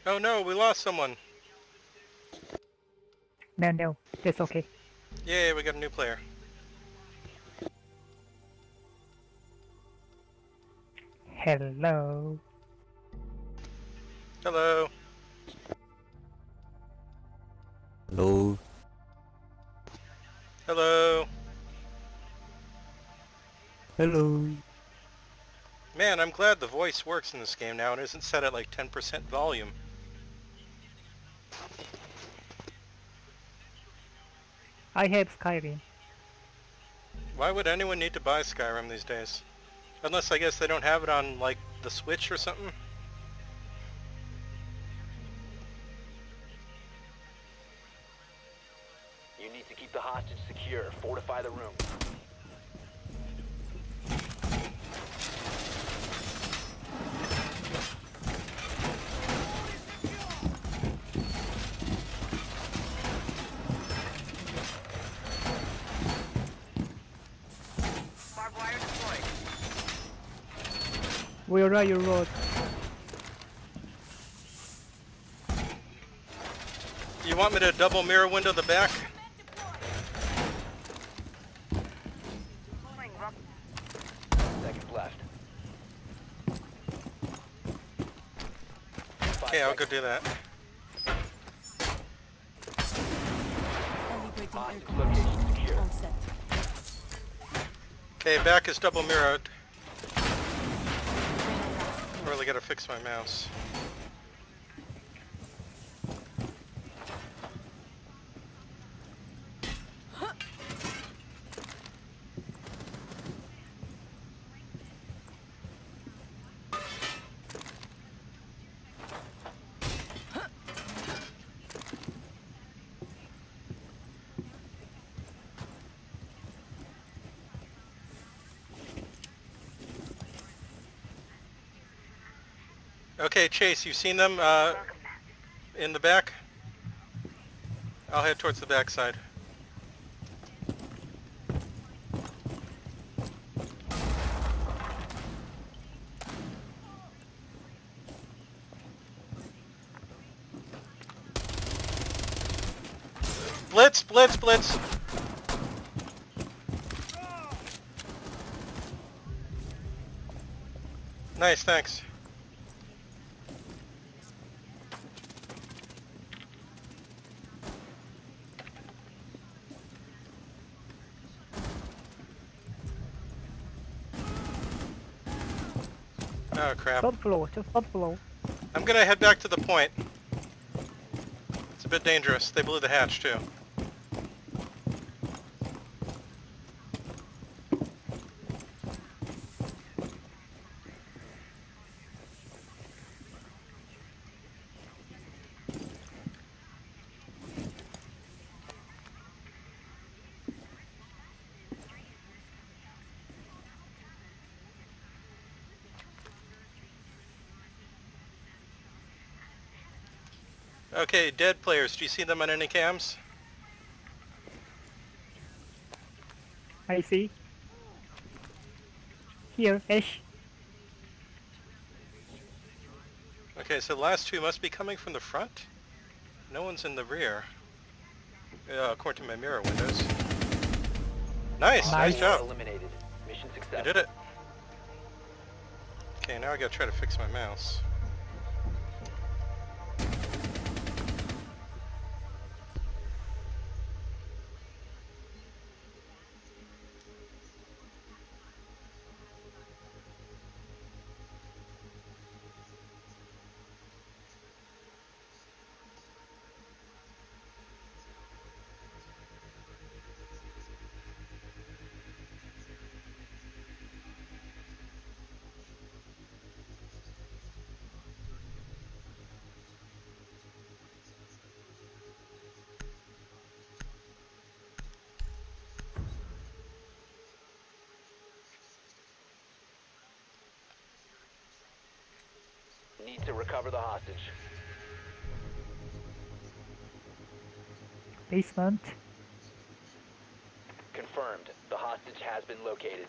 Oh no, we lost someone. No, that's okay. Yay, we got a new player. Hello. Hello. Hello. Hello. Hello. Man, I'm glad the voice works in this game now and isn't set at like 10% volume. I have Skyrim. Why would anyone need to buy Skyrim these days? Unless I guess they don't have it on like the Switch or something. You need to keep the hostage secure. Fortify the room. Barbed wire deployed. Where are you, Rod? You want me to double mirror window the back? Deploying rock. Seconds left. Okay, I'll go do that. Hostage location secure. All set. Okay, back is double mirrored. Really gotta fix my mouse. Okay, Chase, you've seen them in the back? I'll head towards the back side. Blitz, blitz, blitz! Nice, thanks. Oh crap. Third floor, just third floor. I'm gonna head back to the point. It's a bit dangerous. They blew the hatch too. Okay, dead players, do you see them on any cams? I see. Here, Ash. Okay, so the last two must be coming from the front? No one's in the rear. According to my mirror windows. Nice, nice job. Eliminated. Mission I successful. did it. Okay, now I gotta try to fix my mouse. Need to recover the hostage. Basement. Confirmed. The hostage has been located.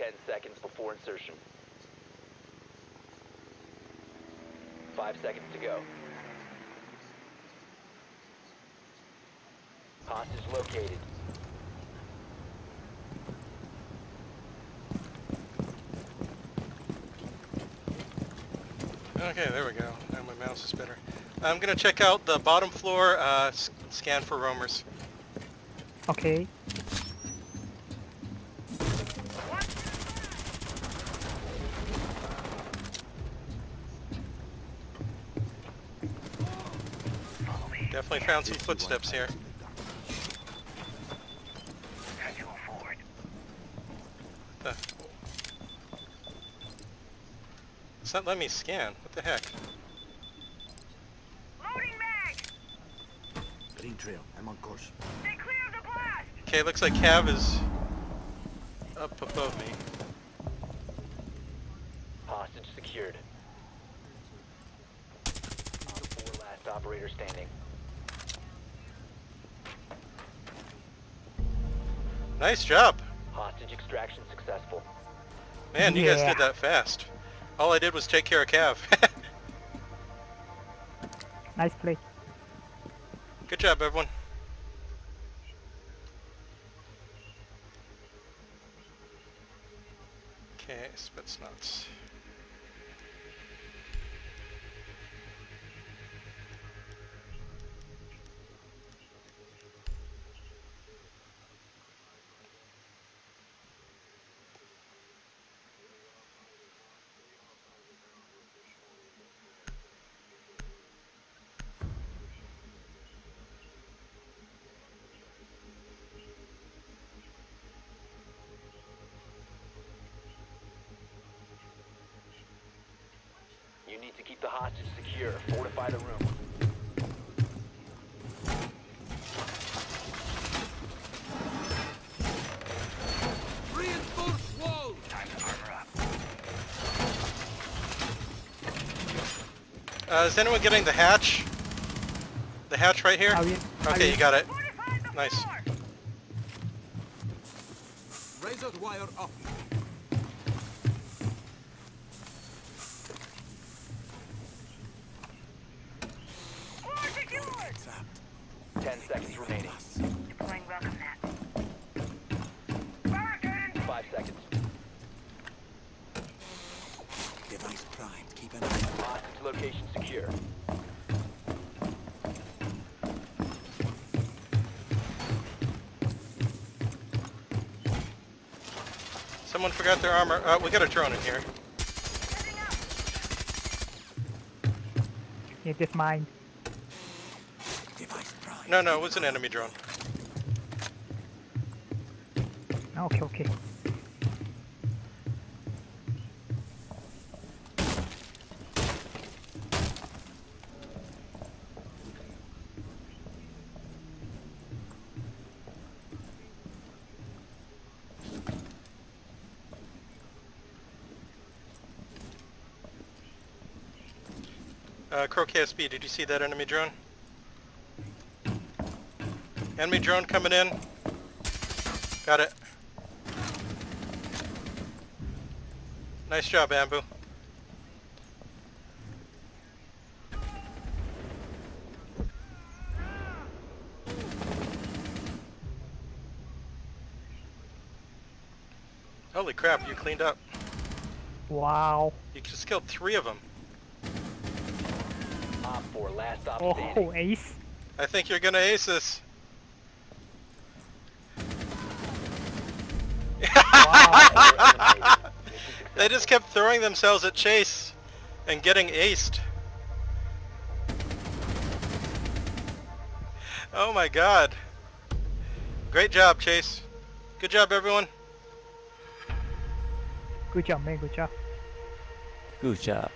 10 seconds before insertion. 5 seconds to go. Hostage located. Okay, there we go. Now my mouse is better. I'm gonna check out the bottom floor, scan for roamers. Okay. Definitely found some footsteps here. It's not letting me scan. What the heck? Loading mag! Green trail, I'm on course. They cleared the blast! Okay, looks like Cav is up above me. Hostage secured. Op 4 last operator standing. Nice job. Hostage extraction successful. Man, you guys Yeah. did that fast. All I did was take care of Cav. Nice play. Good job, everyone. Okay, Spetsnaz. You need to keep the hostage secure. Fortify the room. Reinforce wall! Time to armor up. Is anyone getting the hatch? The hatch right here? Are we- are Okay, we- you got it. Fortified the Nice. floor! Razor wire up. Floor secured! 10 seconds remaining. Deploying welcome mat. Barricaded! 5 seconds. Device primed. Keep an eye. Hostage location secure. Someone forgot their armor. We got a drone in here. Heading up! Yeah, just mine. Device primed. No, it was an enemy drone. Okay, okay. Crow KSB, did you see that enemy drone? Enemy drone coming in. Got it. Nice job, Ambu. Holy crap, you cleaned up. Wow. You just killed 3 of them. Op 4 last stop Oh, standing. ace. I think you're gonna ace this. Wow. They just kept throwing themselves at Chase and getting aced. Oh my god. Great job, Chase. Good job, everyone. Good job, man. Good job. Good job.